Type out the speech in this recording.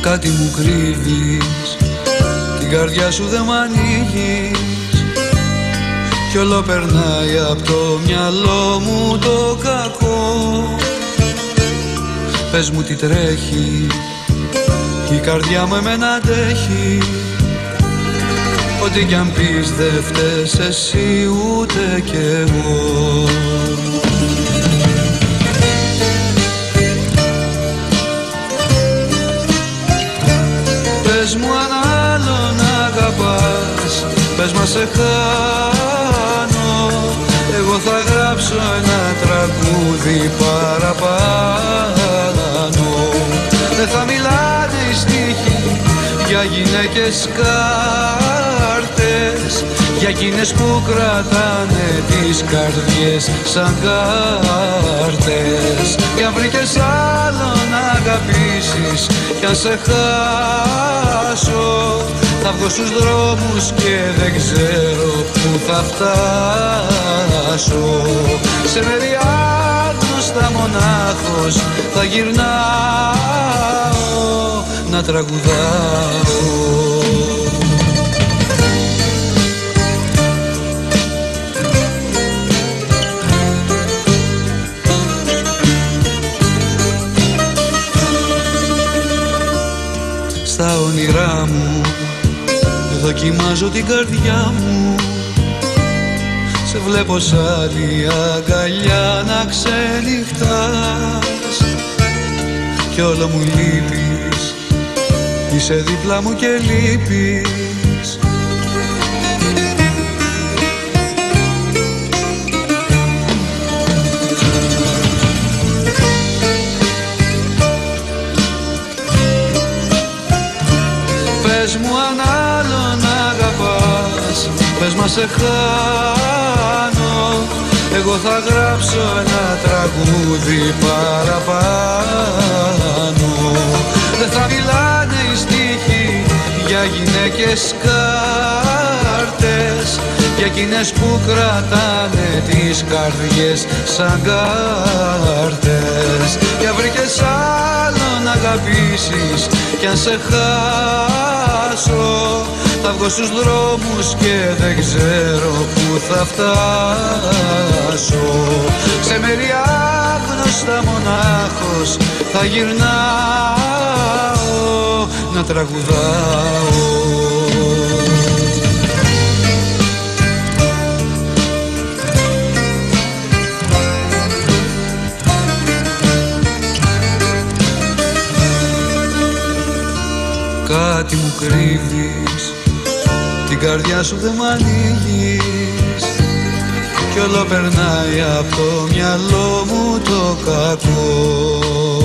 Κάτι μου κρύβεις, την καρδιά σου δεν μ' ανοίγεις κι όλο περνάει απ' το μυαλό μου το κακό. Πες μου τι τρέχει, η καρδιά μου εμένα αντέχει. Ό,τι κι αν πεις δεν φταίς εσύ ούτε κι εγώ. Πες μου αν άλλον αγαπάς, πες μα σε χάνω. Εγώ θα γράψω ένα τραγούδι παραπάνω. Δεν θα μιλάνε οι στίχοι για γυναίκες κάρτες, για εκείνες που κρατάνε τις καρδιές σαν κάρτες. Κι αν βρήκες άλλον να αγαπήσεις κι αν σε χάσω, θα βγω στους δρόμους και δεν ξέρω που θα φτάσω. Σε μέρη άγνωστα μονάχος θα γυρνάω να τραγουδάω. Στα όνειρά μου δοκιμάζω την καρδιά μου. Σε βλέπω σ' άλλη αγκαλιά να ξενυχτάς κι όλο μου λείπεις, είσαι δίπλα μου και λείπεις. Πες μου αν άλλον αγαπάς, πες μα σε χάνω. Εγώ θα γράψω ένα τραγούδι παραπάνω. Δεν θα μιλάνε οι στίχοι για γυναίκες κάρτες, για εκείνες που κρατάνε τις καρδιές σαν κάρτες. Κι αν βρήκες άλλον να αγαπήσεις κι αν σε χάσω, θα βγω στους δρόμους και δεν ξέρω που θα φτάσω. Σε μέρη άγνωστα μονάχος θα γυρνάω να τραγουδάω. Κάτι μου κρύβεις, την καρδιά σου δεν μ' ανοίγεις κι όλο περνάει από το μυαλό μου το κακό.